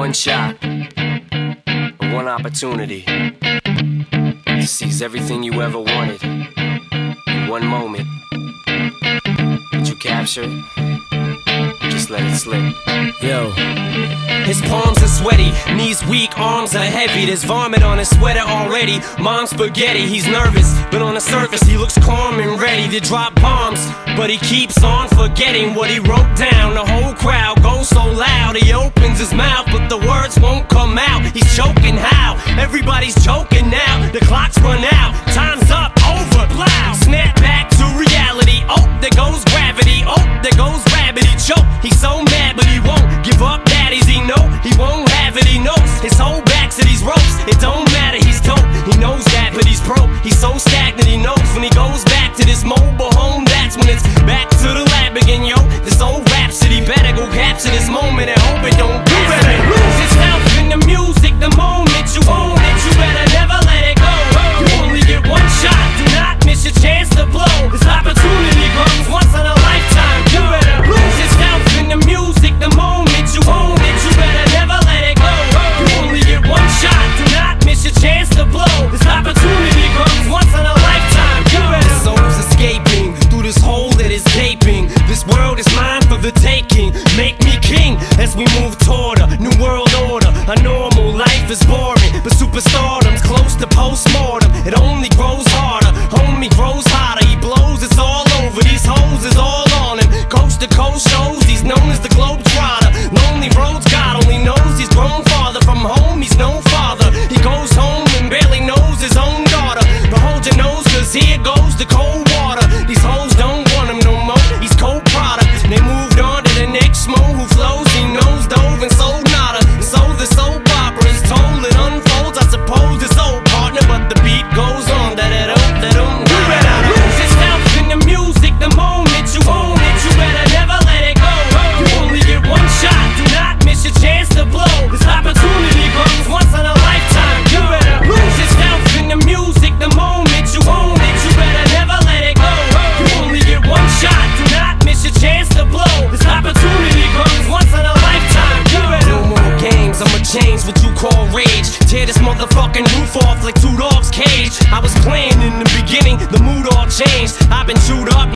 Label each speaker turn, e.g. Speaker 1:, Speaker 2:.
Speaker 1: one shot, one opportunity to seize everything you ever wanted in one moment. Did you capture it? Just let it slip. Yo. His palms are sweaty, knees weak, arms are heavy. There's vomit on his sweater already. Mom's spaghetti, he's nervous, but on the surface he looks calm and ready to drop bombs. But he keeps on forgetting what he wrote down. The whole crowd goes so loud, he opens his mouth, but the words won't come out. He's choking how? Everybody's choking now. The clock's run out, time's up, over, loud. Snap back to reality, oh, there goes gravity. Oh, there goes rabbit, he choke. He's so mad, but he won't give up. Daddies, he know he won't have it, he knows his whole back to these ropes. It don't matter, he's dope, he knows that, but he's broke. He's so stagnant, he knows when he goes back to this mobile home, that's when it's back to the lab again, yo. This old rhapsody better go capture this moment and hope it don't do better. Lose yourself in the music, the moment you own it, you better never let it go. You only get one shot, do not miss your chance to blow. This opportunity comes once in a lifetime, you better lose yourself in the music, the moment you own it, you better never let it go. You only get one shot, do not miss your chance to blow. This opportunity comes once in a lifetime, you better. The soul's escaping through this hole that is gaping. This world is mine for the taking. Make me king as we move toward a new world order. A normal life is boring, but superstardom's close to postmortem. It only grows harder, homie grows hotter. He blows, it's all over. These hoes is all on him. Coast to coast shows, he's known as the Globetrotter. Lonely roads, God only knows he's grown farther from home. He's no father. He goes home and barely knows his own daughter. But hold your nose, cause here goes the cold water. These hoes don't want him no more. He's cold product. They moved on to the next mo who flows. He knows dove and sold nada. And so the soap opera is told. It unfolds. I suppose it's old partner, but the beat goes on. You better lose yourself in the music, the moment you own it, you better never let it go. You only get one shot, do not miss your chance to blow. This opportunity comes once in a lifetime. You better lose yourself in the music, the moment you own it, you better never let it go. You only get one shot, do not miss your chance to blow. This opportunity comes once in a lifetime. You better. No more games, I'ma change what you call rage. Tear this motherfucking roof off like two dogs' cage. I was playing in the beginning, the mood all changed. I've been chewed up.